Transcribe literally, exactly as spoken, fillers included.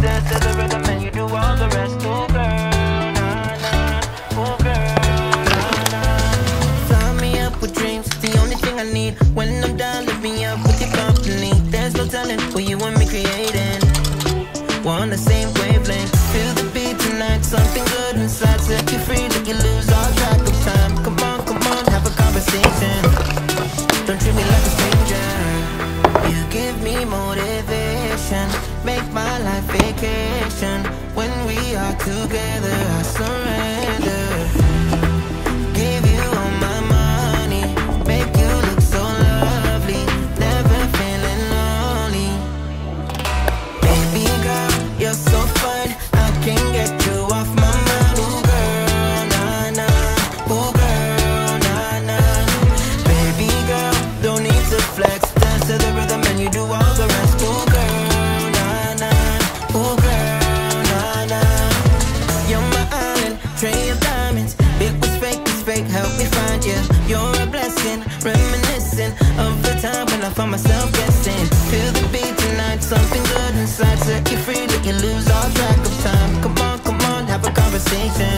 dance to the rhythm and you do all the rest. Ooh girl, nah nah, ooh girl, nah nah. Fly me up with dreams, the only thing I need. When I'm down, lift me up with your company. There's no telling who you want me creating. We're on the same wavelength. Feel the beat tonight, something good inside. Set you free, let you lose all track of time. Come on, come on, have a conversation. Don't treat me like a stranger. You give me motivation, make my life vacation. When we are together, I surrender. Give you all my money, make you look so lovely. Never feeling lonely. Baby girl, you're so fine, I can't get you off my mind. Ooh girl, nah nah, ooh girl, nah nah. Baby girl, don't need to flex, dance to the rhythm and you do all the rest. Ooh girl, nah nah, ooh girl, nah nah. You're my island, tray of diamonds. It was fake, it's fake, help me find you. You're a blessing, reminiscent of the time when I found myself guessing. Feel the beat tonight, something good inside. Set you free, let you lose all track of time. Come on, come on, have a conversation.